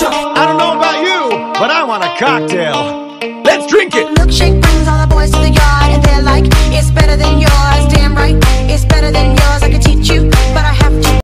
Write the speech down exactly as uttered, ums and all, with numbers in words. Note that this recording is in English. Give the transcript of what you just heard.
I don't know about you, but I want a cocktail. Let's drink it. Milkshake brings all the boys to the